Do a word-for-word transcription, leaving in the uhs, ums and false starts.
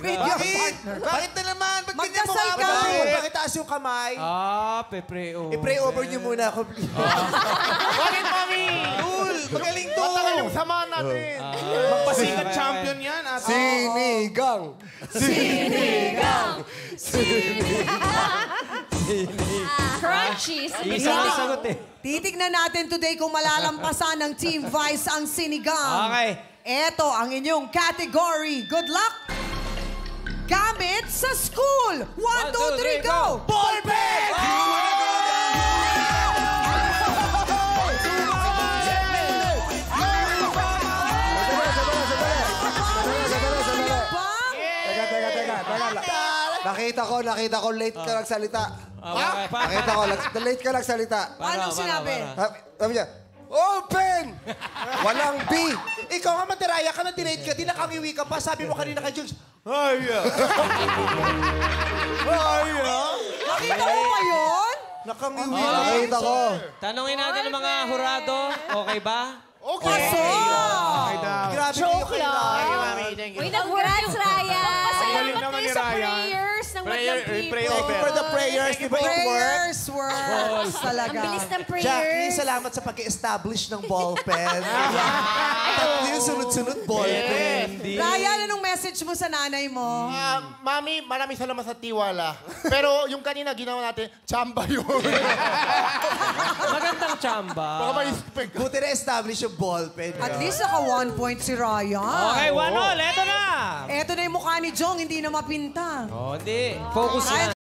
Bakit? Bakit na naman? Ba't ganyan mo Magdasal nga ka. ba? Bakit taas yung kamay? Ah, pe-pray over. I-pray over niyo muna ako. Bakit, Mami? Cool! Magaling to! Matagal yung samahan natin. Magpasikat champion yan, ate. Sinigang! Sinigang! Crunchy. Isa ang sagot eh. Titignan natin today kung malalampasan ng Team Vice ang sinigang. Okay. Eto ang inyong category. Good luck! Gamit sa school! One, two, three, go! Ball pen! Teka, teka, teka, teka. Nakita ko, nakita ko, late ka nagsalita. Okay, pa. Nakita ko, late ka nagsalita. Anong sinabi? Sabi sabi niya, open! Walang B. Ikaw nga matiraya ka na delayed ka, di nakangiwi ka pa. Sabi mo kanina kay Jules, Aya! Aya! Nakita mo ba yun? Nakangiwi. Nakita ko. Tanungin natin ng mga hurado. Okay ba? Okay. Kaso! Grabe kayo kayo. Uy, nag-congrats, Ryan! Galing Pasalamat naman kayo ni sa Ryan. prayers ng Prayer, Madlang People. pray Thank you for the prayers. Di ba it worked? Prayers works talaga. Ang bilis ng prayers. Jackie, salamat sa pag-establish ng ballpen. Tatlo yung sunod-sunod ballpen. Ryan, anong message mo sa nanay mo? Ah, Mami, maraming salamat sa tiwala. Pero yung kanina ginawa natin, chamba yun. Magandang chamba. Baka ma-expect. Buti na-establish yung ballpen. At least naka one point si Ryan. Okay, one all. Eto na. Eto na yung mukha ni Jong, hindi na mapinta. Oh, hindi. Focus Ay, na.